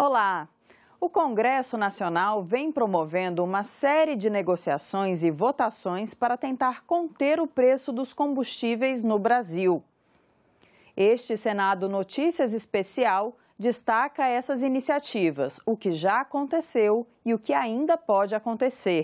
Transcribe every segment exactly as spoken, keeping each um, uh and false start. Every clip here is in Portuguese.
Olá! O Congresso Nacional vem promovendo uma série de negociações e votações para tentar conter o preço dos combustíveis no Brasil. Este Senado Notícias Especial destaca essas iniciativas, o que já aconteceu e o que ainda pode acontecer.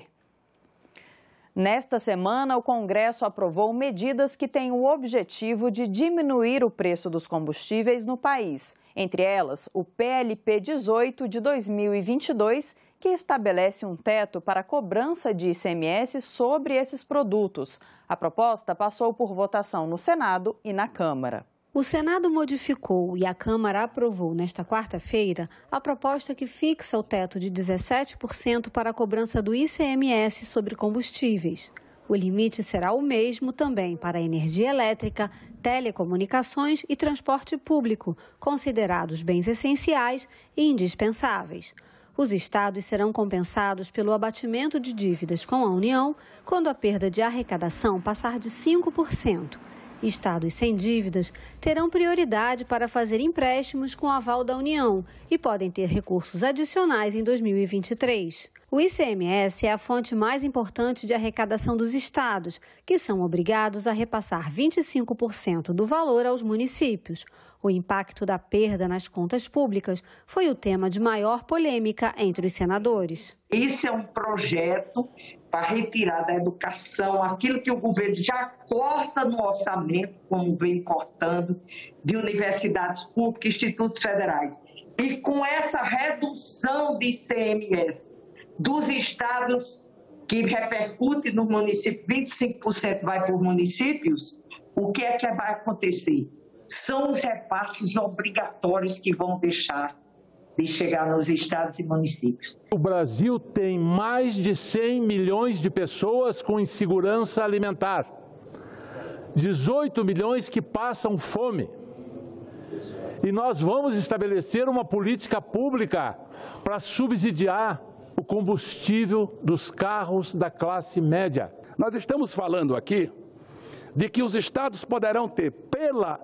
Nesta semana, o Congresso aprovou medidas que têm o objetivo de diminuir o preço dos combustíveis no país. Entre elas, o P L P dezoito de dois mil e vinte e dois, que estabelece um teto para a cobrança de I C M S sobre esses produtos. A proposta passou por votação no Senado e na Câmara. O Senado modificou e a Câmara aprovou nesta quarta-feira a proposta que fixa o teto de dezessete por cento para a cobrança do I C M S sobre combustíveis. O limite será o mesmo também para a energia elétrica, telecomunicações e transporte público, considerados bens essenciais e indispensáveis. Os estados serão compensados pelo abatimento de dívidas com a União quando a perda de arrecadação passar de cinco por cento. Estados sem dívidas terão prioridade para fazer empréstimos com aval da União e podem ter recursos adicionais em dois mil e vinte e três. O I C M S é a fonte mais importante de arrecadação dos estados, que são obrigados a repassar vinte e cinco por cento do valor aos municípios. O impacto da perda nas contas públicas foi o tema de maior polêmica entre os senadores. Esse é um projeto para retirar da educação aquilo que o governo já corta no orçamento, como vem cortando, de universidades públicas, institutos federais. E com essa redução de I C M S dos estados, que repercute no município, vinte e cinco por cento vai para os municípios, o que é que vai acontecer? São os repasses obrigatórios que vão deixar de chegar nos estados e municípios. O Brasil tem mais de cem milhões de pessoas com insegurança alimentar, dezoito milhões que passam fome. E nós vamos estabelecer uma política pública para subsidiar o combustível dos carros da classe média. Nós estamos falando aqui de que os estados poderão ter, pela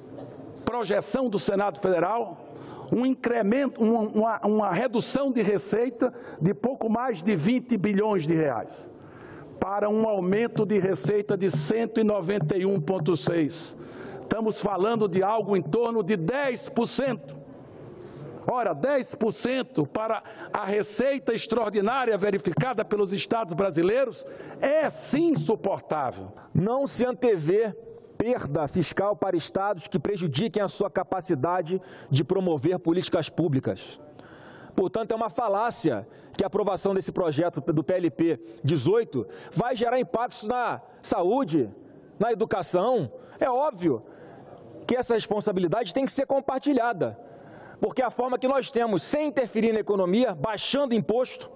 projeção do Senado Federal, um incremento, uma, uma redução de receita de pouco mais de vinte bilhões de reais, para um aumento de receita de cento e noventa e um vírgula seis. Estamos falando de algo em torno de dez por cento. Ora, dez por cento para a receita extraordinária verificada pelos estados brasileiros é sim insuportável. Não se antevê perda fiscal para estados que prejudiquem a sua capacidade de promover políticas públicas. Portanto, é uma falácia que a aprovação desse projeto do P L P dezoito vai gerar impactos na saúde, na educação. É óbvio que essa responsabilidade tem que ser compartilhada, porque é a forma que nós temos, sem interferir na economia, baixando imposto,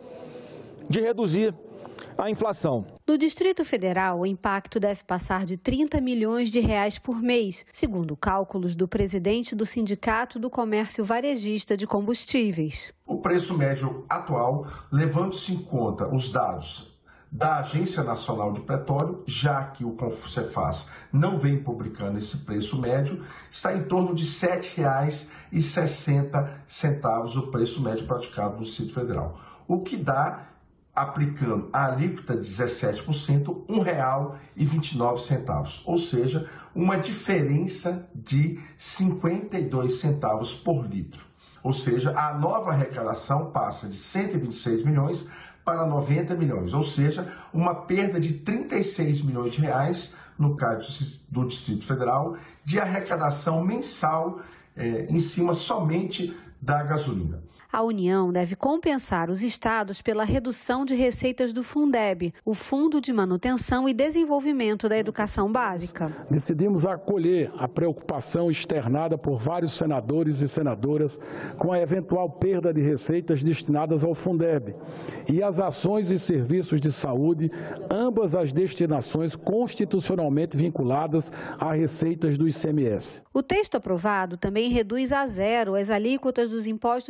de reduzir a inflação. No Distrito Federal, o impacto deve passar de trinta milhões de reais por mês, segundo cálculos do presidente do Sindicato do Comércio Varejista de Combustíveis. O preço médio atual, levando-se em conta os dados da Agência Nacional de Petróleo, já que o Confcefaz não vem publicando esse preço médio, está em torno de sete reais e sessenta centavos o preço médio praticado no Distrito Federal, o que dá, aplicando a alíquota de dezessete por cento, um real e vinte e nove centavos, ou seja, uma diferença de cinquenta e dois centavos por litro. Ou seja, a nova arrecadação passa de cento e vinte e seis milhões para noventa milhões, ou seja, uma perda de trinta e seis milhões de reais, no caso do Distrito Federal, de arrecadação mensal eh, em cima somente da gasolina. A União deve compensar os estados pela redução de receitas do Fundeb, o Fundo de Manutenção e Desenvolvimento da Educação Básica. Decidimos acolher a preocupação externada por vários senadores e senadoras com a eventual perda de receitas destinadas ao Fundeb e as ações e serviços de saúde, ambas as destinações constitucionalmente vinculadas a receitas do I C M S. O texto aprovado também reduz a zero as alíquotas dos impostos federais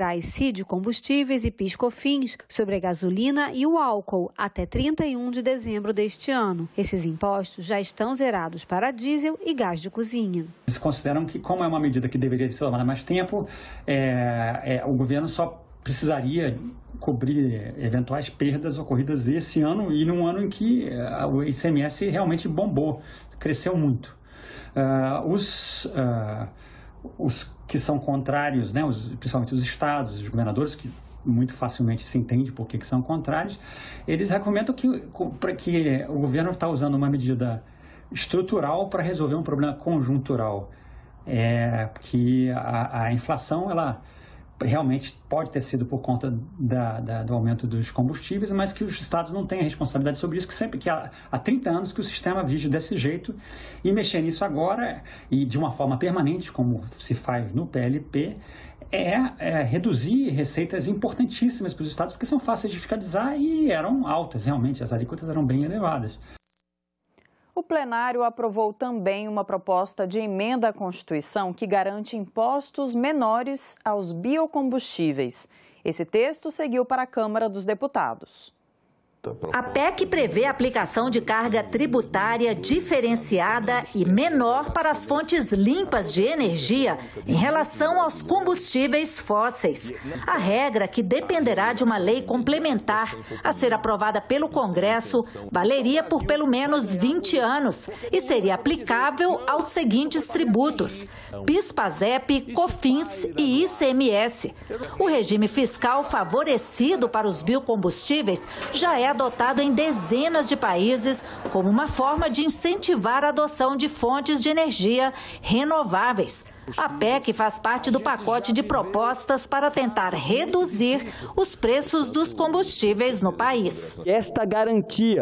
pagará I C I de combustíveis e PIS/COFINS sobre a gasolina e o álcool até trinta e um de dezembro deste ano. Esses impostos já estão zerados para diesel e gás de cozinha. Eles consideram que, como é uma medida que deveria ser tomada mais tempo, é, é, o governo só precisaria cobrir eventuais perdas ocorridas esse ano e num ano em que o I C M S realmente bombou, cresceu muito. Uh, os, uh, os que são contrários, né, os, principalmente os estados, os governadores, que muito facilmente se entende por que, que são contrários, eles recomendam que, que o governo está usando uma medida estrutural para resolver um problema conjuntural. É, que a, a inflação, ela realmente pode ter sido por conta da, da, do aumento dos combustíveis, mas que os estados não têm responsabilidade sobre isso, que sempre que há, há trinta anos que o sistema vive desse jeito, e mexer nisso agora, e de uma forma permanente, como se faz no P L P, é, é reduzir receitas importantíssimas para os estados, porque são fáceis de fiscalizar e eram altas, realmente, as alíquotas eram bem elevadas. O plenário aprovou também uma proposta de emenda à Constituição que garante impostos menores aos biocombustíveis. Esse texto seguiu para a Câmara dos Deputados. A P E C prevê a aplicação de carga tributária diferenciada e menor para as fontes limpas de energia em relação aos combustíveis fósseis. A regra, que dependerá de uma lei complementar a ser aprovada pelo Congresso, valeria por pelo menos vinte anos e seria aplicável aos seguintes tributos: PIS, PASEP, COFINS e I C M S. O regime fiscal favorecido para os biocombustíveis já é adotado em dezenas de países como uma forma de incentivar a adoção de fontes de energia renováveis. A P E C faz parte do pacote de propostas para tentar reduzir os preços dos combustíveis no país. Esta garantia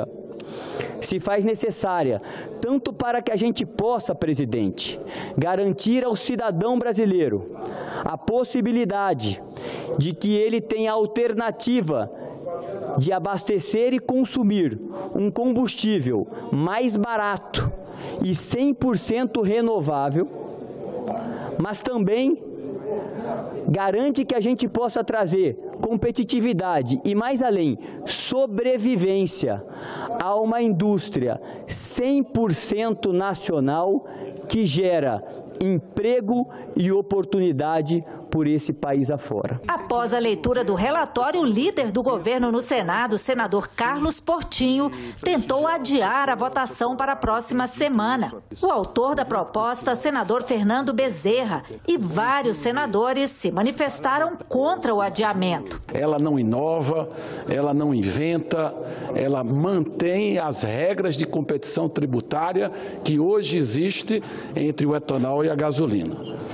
se faz necessária tanto para que a gente possa, presidente, garantir ao cidadão brasileiro a possibilidade de que ele tenha alternativa de abastecer e consumir um combustível mais barato e cem por cento renovável, mas também garante que a gente possa trazer competitividade e, mais além, sobrevivência a uma indústria cem por cento nacional que gera emprego e oportunidade por esse país afora. Após a leitura do relatório, o líder do governo no Senado, senador Carlos Portinho, tentou adiar a votação para a próxima semana. O autor da proposta, senador Fernando Bezerra, e vários senadores se manifestaram contra o adiamento. Ela não inova, ela não inventa, ela mantém as regras de competição tributária que hoje existe entre o etanol e a gasolina.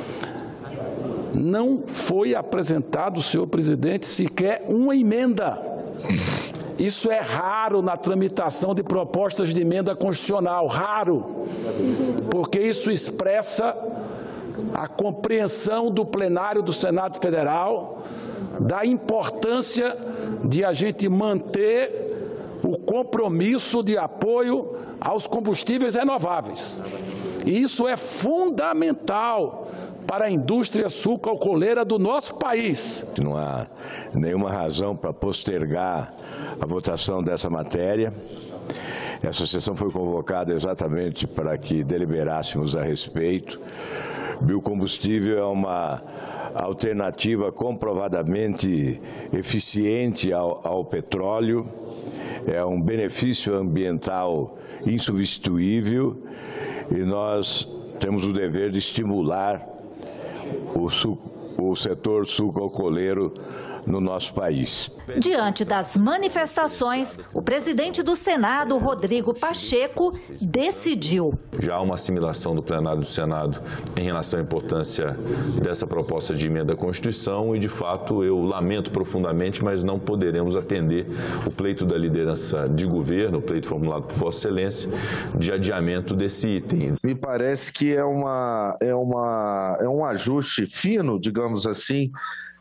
Não foi apresentado, senhor presidente, sequer uma emenda. Isso é raro na tramitação de propostas de emenda constitucional, raro, porque isso expressa a compreensão do plenário do Senado Federal da importância de a gente manter o compromisso de apoio aos combustíveis renováveis. E isso é fundamental para a indústria sucroalcooleira do nosso país. Não há nenhuma razão para postergar a votação dessa matéria. Essa sessão foi convocada exatamente para que deliberássemos a respeito. Biocombustível é uma alternativa comprovadamente eficiente ao, ao petróleo, é um benefício ambiental insubstituível e nós temos o dever de estimular o, suco, o setor sucroalcooleiro no nosso país. Diante das manifestações, o presidente do Senado, Rodrigo Pacheco, decidiu. Já há uma assimilação do plenário do Senado em relação à importância dessa proposta de emenda à Constituição e, de fato, eu lamento profundamente, mas não poderemos atender o pleito da liderança de governo, o pleito formulado por Vossa Excelência, de adiamento desse item. Me parece que é, uma, é, uma, é um ajuste fino, digamos assim,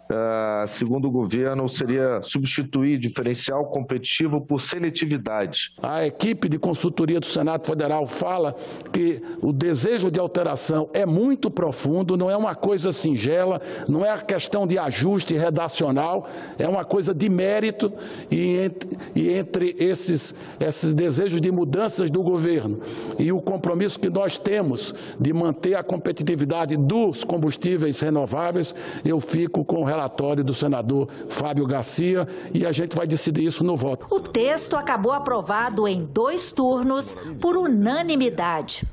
Uh, segundo o governo, seria substituir diferencial competitivo por seletividade. A equipe de consultoria do Senado Federal fala que o desejo de alteração é muito profundo, não é uma coisa singela, não é a questão de ajuste redacional, é uma coisa de mérito, e entre, e entre esses, esses desejos de mudanças do governo e o compromisso que nós temos de manter a competitividade dos combustíveis renováveis, eu fico com o relatório do senador Fábio Garcia e a gente vai decidir isso no voto. O texto acabou aprovado em dois turnos por unanimidade.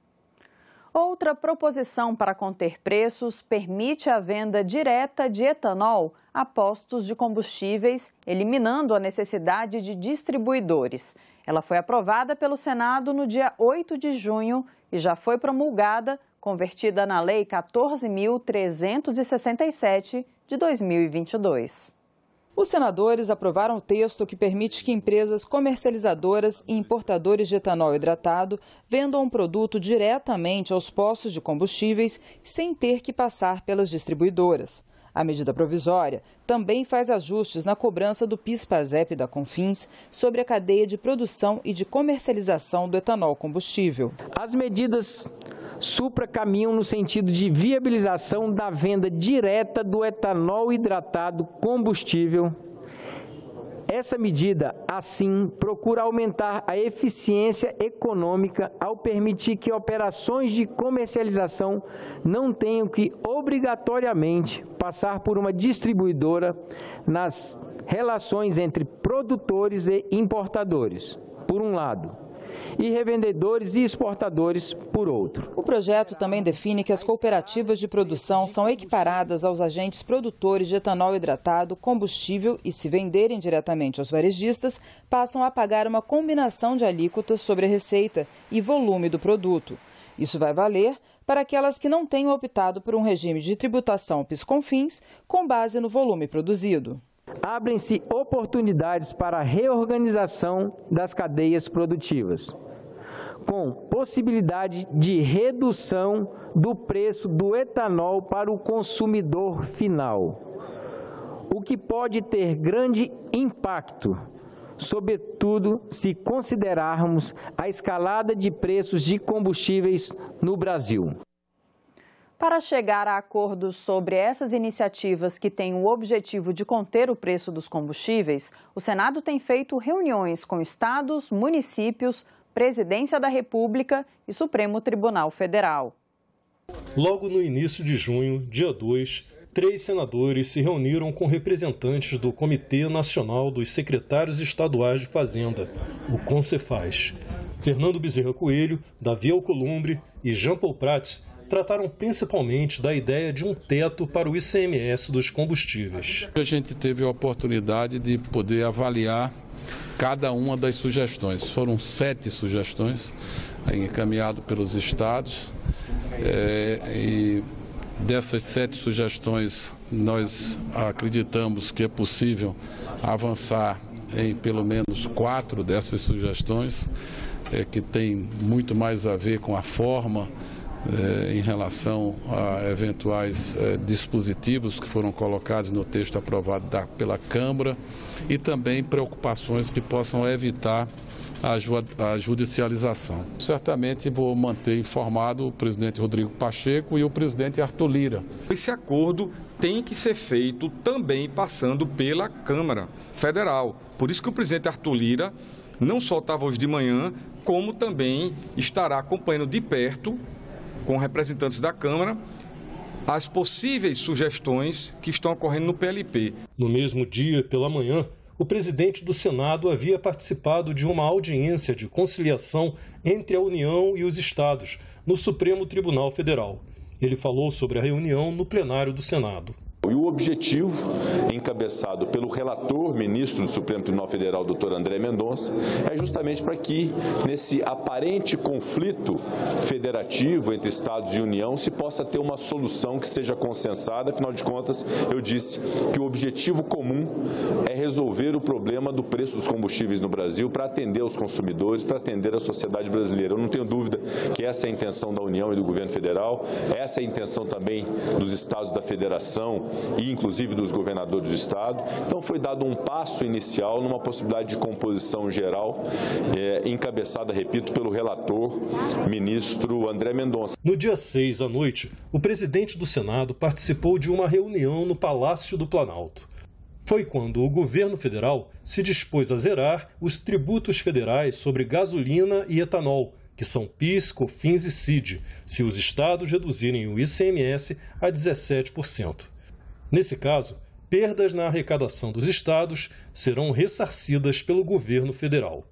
Outra proposição para conter preços permite a venda direta de etanol a postos de combustíveis, eliminando a necessidade de distribuidores. Ela foi aprovada pelo Senado no dia oito de junho e já foi promulgada, convertida na Lei quatorze mil trezentos e sessenta e sete de dois mil e vinte e dois. Os senadores aprovaram o texto que permite que empresas comercializadoras e importadores de etanol hidratado vendam o produto diretamente aos postos de combustíveis sem ter que passar pelas distribuidoras. A medida provisória também faz ajustes na cobrança do PIS/PASEP da Confins sobre a cadeia de produção e de comercialização do etanol combustível. As medidas supra caminham no sentido de viabilização da venda direta do etanol hidratado combustível. Essa medida, assim, procura aumentar a eficiência econômica ao permitir que operações de comercialização não tenham que obrigatoriamente passar por uma distribuidora nas relações entre produtores e importadores, por um lado, e revendedores e exportadores, por outro. O projeto também define que as cooperativas de produção são equiparadas aos agentes produtores de etanol hidratado, combustível e, se venderem diretamente aos varejistas, passam a pagar uma combinação de alíquotas sobre a receita e volume do produto. Isso vai valer para aquelas que não tenham optado por um regime de tributação PIS/COFINS com base no volume produzido. Abrem-se oportunidades para a reorganização das cadeias produtivas, com possibilidade de redução do preço do etanol para o consumidor final, o que pode ter grande impacto, sobretudo se considerarmos a escalada de preços de combustíveis no Brasil. Para chegar a acordos sobre essas iniciativas que têm o objetivo de conter o preço dos combustíveis, o Senado tem feito reuniões com estados, municípios, Presidência da República e Supremo Tribunal Federal. Logo no início de junho, dia dois, três senadores se reuniram com representantes do Comitê Nacional dos Secretários Estaduais de Fazenda, o CONCEFAZ. Fernando Bezerra Coelho, Davi Alcolumbre e Jean Paul Prats trataram principalmente da ideia de um teto para o I C M S dos combustíveis. A gente teve a oportunidade de poder avaliar cada uma das sugestões. Foram sete sugestões encaminhadas pelos estados é, e dessas sete sugestões nós acreditamos que é possível avançar em pelo menos quatro dessas sugestões é, que tem muito mais a ver com a forma Eh, em relação a eventuais eh, dispositivos que foram colocados no texto aprovado da, pela Câmara e também preocupações que possam evitar a, ju a judicialização. Certamente vou manter informado o presidente Rodrigo Pacheco e o presidente Arthur Lira. Esse acordo tem que ser feito também passando pela Câmara Federal. Por isso que o presidente Arthur Lira não só estava hoje de manhã, como também estará acompanhando de perto com representantes da Câmara, as possíveis sugestões que estão ocorrendo no P L P. No mesmo dia, pela manhã, o presidente do Senado havia participado de uma audiência de conciliação entre a União e os estados no Supremo Tribunal Federal. Ele falou sobre a reunião no plenário do Senado. E o objetivo, encabeçado pelo relator, ministro do Supremo Tribunal Federal, doutor André Mendonça, é justamente para que, nesse aparente conflito federativo entre Estados e União, se possa ter uma solução que seja consensada. Afinal de contas, eu disse que o objetivo comum é resolver o problema do preço dos combustíveis no Brasil para atender os consumidores, para atender a sociedade brasileira. Eu não tenho dúvida que essa é a intenção da União e do governo federal, essa é a intenção também dos estados da federação e inclusive dos governadores do Estado. Então foi dado um passo inicial numa possibilidade de composição geral, é, encabeçada, repito, pelo relator, ministro André Mendonça. No dia seis à noite, o presidente do Senado participou de uma reunião no Palácio do Planalto. Foi quando o governo federal se dispôs a zerar os tributos federais sobre gasolina e etanol, que são PIS, COFINS e C I D, se os estados reduzirem o I C M S a dezessete por cento. Nesse caso, perdas na arrecadação dos estados serão ressarcidas pelo governo federal.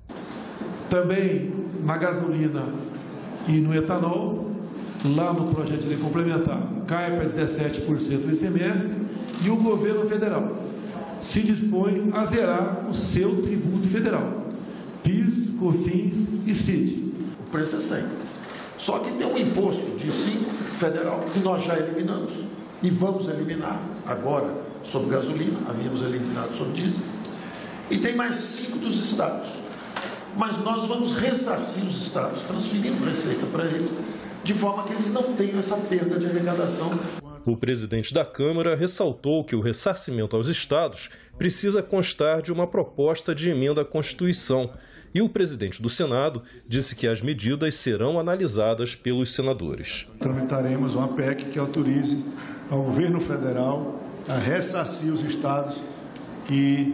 Também na gasolina e no etanol, lá no projeto de lei complementar, cai para dezessete por cento do I C M S e o governo federal se dispõe a zerar o seu tributo federal, PIS, COFINS e C I D. O preço é cem. Só que tem um imposto de cinco federal que nós já eliminamos e vamos eliminar agora sobre gasolina, havíamos eliminado sobre diesel, e tem mais cinco dos estados. Mas nós vamos ressarcir os estados, transferindo receita para eles, de forma que eles não tenham essa perda de arrecadação. O presidente da Câmara ressaltou que o ressarcimento aos estados precisa constar de uma proposta de emenda à Constituição. E o presidente do Senado disse que as medidas serão analisadas pelos senadores. Tramitaremos uma P E C que autorize ao governo federal a ressarcir os estados que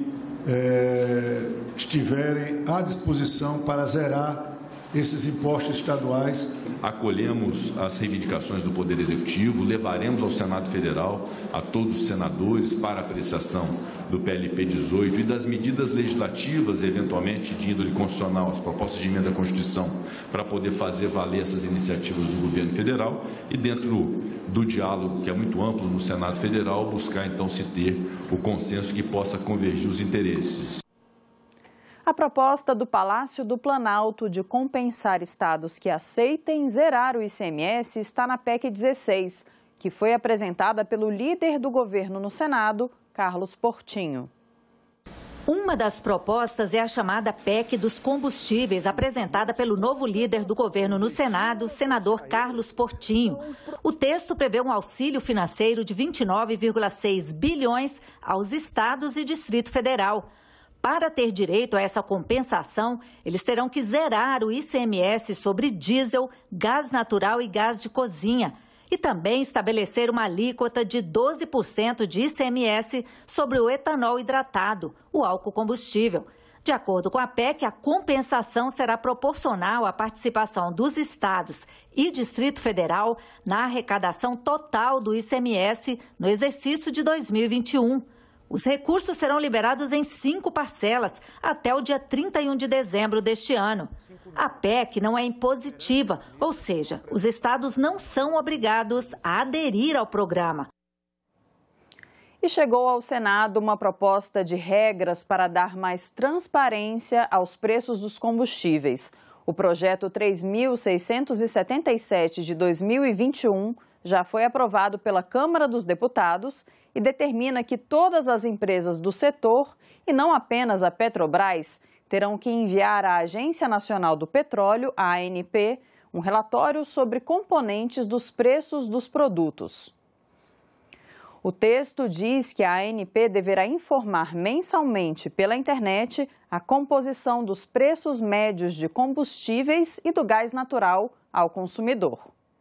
é, estiverem à disposição para zerar esses impostos estaduais. Acolhemos as reivindicações do Poder Executivo, levaremos ao Senado Federal, a todos os senadores, para apreciação do P L P dezoito e das medidas legislativas, eventualmente de índole constitucional, as propostas de emenda à Constituição, para poder fazer valer essas iniciativas do governo federal e, dentro do diálogo, que é muito amplo no Senado Federal, buscar então se ter o consenso que possa convergir os interesses. A proposta do Palácio do Planalto de compensar estados que aceitem zerar o I C M S está na P E C dezesseis, que foi apresentada pelo líder do governo no Senado, Carlos Portinho. Uma das propostas é a chamada P E C dos combustíveis, apresentada pelo novo líder do governo no Senado, senador Carlos Portinho. O texto prevê um auxílio financeiro de vinte e nove vírgula seis bilhões aos estados e Distrito Federal. Para ter direito a essa compensação, eles terão que zerar o I C M S sobre diesel, gás natural e gás de cozinha e também estabelecer uma alíquota de doze por cento de I C M S sobre o etanol hidratado, o álcool combustível. De acordo com a P E C, a compensação será proporcional à participação dos estados e Distrito Federal na arrecadação total do I C M S no exercício de dois mil e vinte e um. Os recursos serão liberados em cinco parcelas até o dia trinta e um de dezembro deste ano. A P E C não é impositiva, ou seja, os estados não são obrigados a aderir ao programa. E chegou ao Senado uma proposta de regras para dar mais transparência aos preços dos combustíveis. O projeto três mil seiscentos e setenta e sete de dois mil e vinte e um já foi aprovado pela Câmara dos Deputados e determina que todas as empresas do setor, e não apenas a Petrobras, terão que enviar à Agência Nacional do Petróleo, a ANP, um relatório sobre componentes dos preços dos produtos. O texto diz que a ANP deverá informar mensalmente pela internet a composição dos preços médios de combustíveis e do gás natural ao consumidor.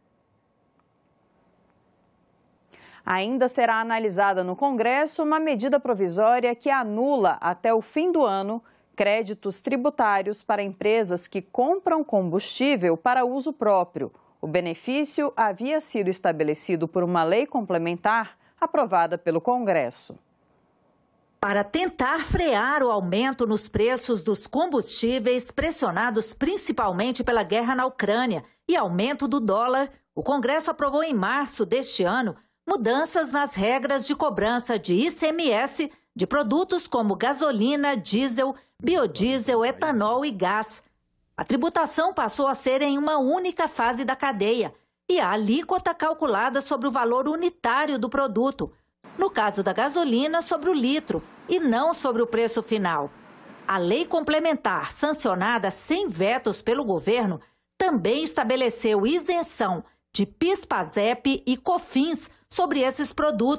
Ainda será analisada no Congresso uma medida provisória que anula, até o fim do ano, créditos tributários para empresas que compram combustível para uso próprio. O benefício havia sido estabelecido por uma lei complementar aprovada pelo Congresso. Para tentar frear o aumento nos preços dos combustíveis, pressionados principalmente pela guerra na Ucrânia e aumento do dólar, o Congresso aprovou em março deste ano mudanças nas regras de cobrança de I C M S de produtos como gasolina, diesel, biodiesel, etanol e gás. A tributação passou a ser em uma única fase da cadeia e a alíquota calculada sobre o valor unitário do produto. No caso da gasolina, sobre o litro e não sobre o preço final. A lei complementar, sancionada sem vetos pelo governo, também estabeleceu isenção de PIS, PASEP e COFINS sobre esses produtos,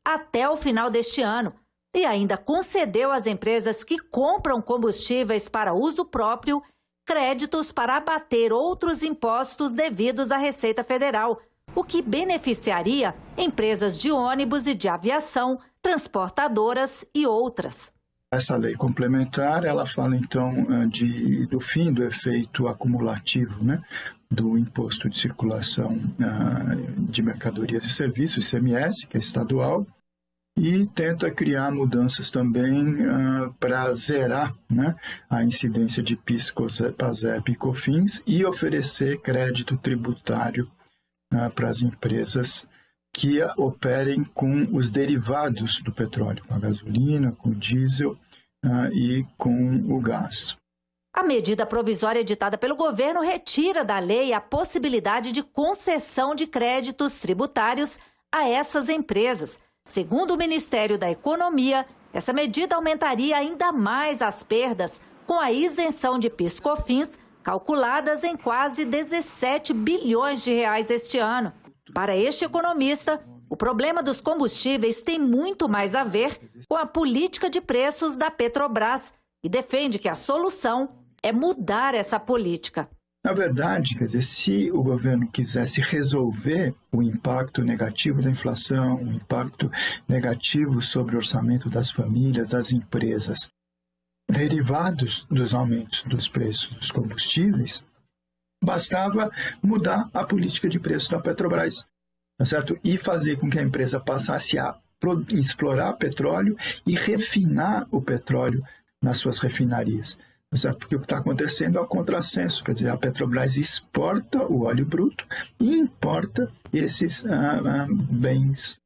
até o final deste ano e ainda concedeu às empresas que compram combustíveis para uso próprio créditos para abater outros impostos devidos à Receita Federal, o que beneficiaria empresas de ônibus e de aviação, transportadoras e outras. Essa lei complementar, ela fala então de, do fim do efeito acumulativo, né, do Imposto de Circulação uh, de Mercadorias e Serviços, I C M S, que é estadual, e tenta criar mudanças também uh, para zerar, né, a incidência de PIS, PASEP e COFINS e oferecer crédito tributário uh, para as empresas que operem com os derivados do petróleo, com a gasolina, com o diesel uh, e com o gás. A medida provisória editada pelo governo retira da lei a possibilidade de concessão de créditos tributários a essas empresas. Segundo o Ministério da Economia, essa medida aumentaria ainda mais as perdas com a isenção de PIS/COFINS, calculadas em quase dezessete bilhões de reais este ano. Para este economista, o problema dos combustíveis tem muito mais a ver com a política de preços da Petrobras e defende que a solução é mudar essa política. Na verdade, quer dizer, se o governo quisesse resolver o impacto negativo da inflação, o impacto negativo sobre o orçamento das famílias, das empresas, derivados dos aumentos dos preços dos combustíveis, bastava mudar a política de preços da Petrobras, tá certo? E fazer com que a empresa passasse a explorar petróleo e refinar o petróleo nas suas refinarias. Porque o que está acontecendo é o contrassenso, quer dizer, a Petrobras exporta o óleo bruto e importa esses ah, ah, bens.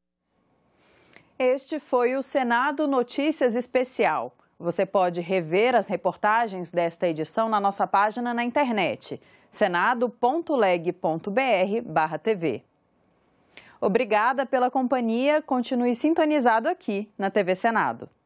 Este foi o Senado Notícias Especial. Você pode rever as reportagens desta edição na nossa página na internet, senado ponto leg ponto br barra tv. Obrigada pela companhia, continue sintonizado aqui na T V Senado.